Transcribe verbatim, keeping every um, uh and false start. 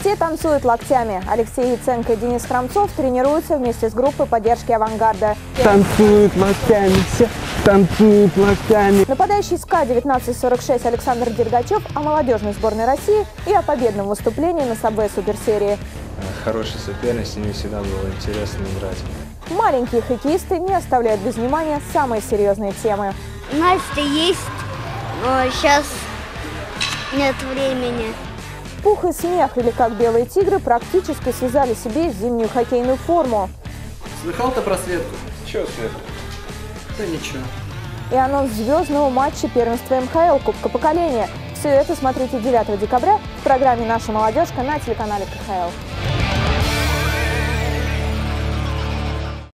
Все танцуют локтями. Алексей Яценко и Денис Храмцов тренируются вместе с группой поддержки «Авангарда». Танцуют локтями, все танцуют локтями. Нападающий СКА девятнадцать сорок шесть Александр Дергачев о молодежной сборной России и о победном выступлении на Subway суперсерии. Хороший соперник, с ними всегда было интересно играть. Маленькие хоккеисты не оставляют без внимания самые серьезные темы. Настя есть, но сейчас нет времени. Пух и смех, или как белые тигры, практически связали себе зимнюю хоккейную форму. Слыхал ты про Светку? Чего Света? Да ничего. И анонс звездного матча первенства эм ха эл Кубка поколения. Все это смотрите девятого декабря в программе «Наша молодежка» на телеканале ка ха эл.